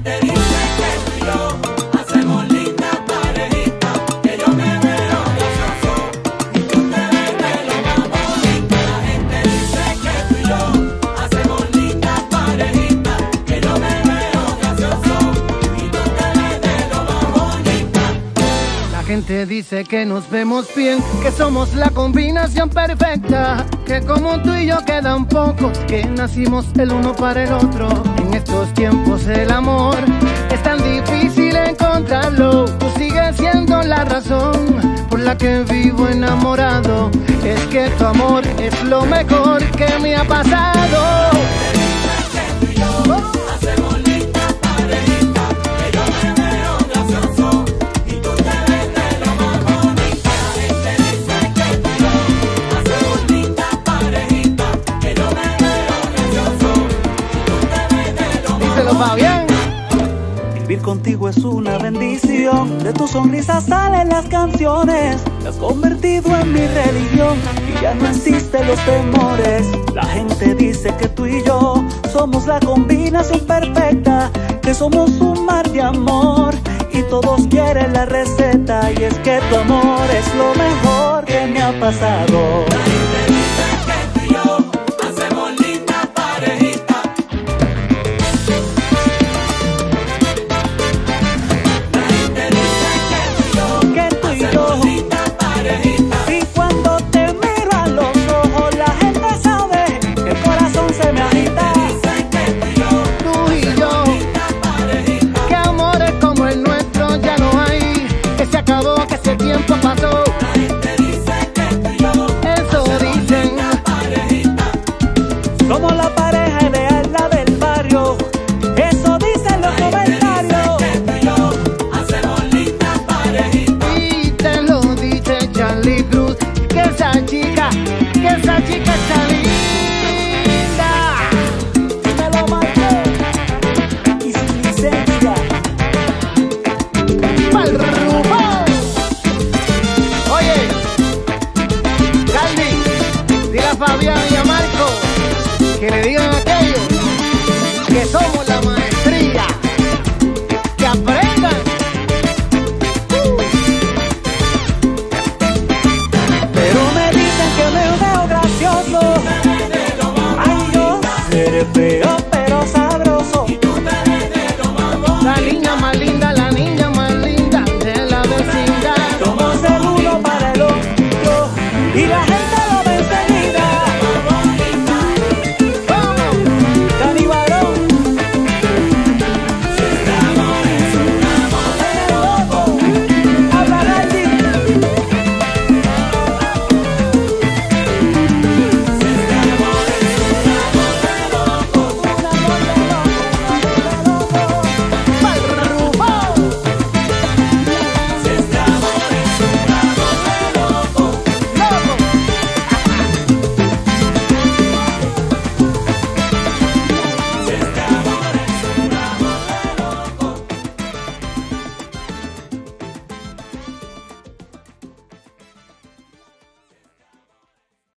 gente dice que tú y yo hacemos linda parejita, que yo me veo gracioso y tú te ves de lo más bonita. La gente dice que tú y yo hacemos linda parejita, que yo me veo gracioso y tú te ves de lo más bonita. La gente dice que nos vemos bien, que somos la combinación perfecta, que como tú y yo quedan pocos, que nacimos el uno para el otro. En estos tiempos el amor es tan difícil encontrarlo. Tú sigues siendo la razón por la que vivo enamorado. Es que tu amor es lo mejor que me ha pasado. Hacemos linda parejita, que yo me veo gracioso y tú te ves de lo más bonita. La gente dice que tú y yo hacemos linda parejita, que yo me veo gracioso y tú te ves de lo más bonita. Díselo, Fabián. Vivir contigo es una bendición, de tu sonrisa salen las canciones. Te has convertido en mi religión y ya no existen los temores. La gente dice que tú y yo somos la combinación perfecta, que somos un mar de amor y todos quieren la receta. Y es que tu amor es lo mejor que me ha pasado.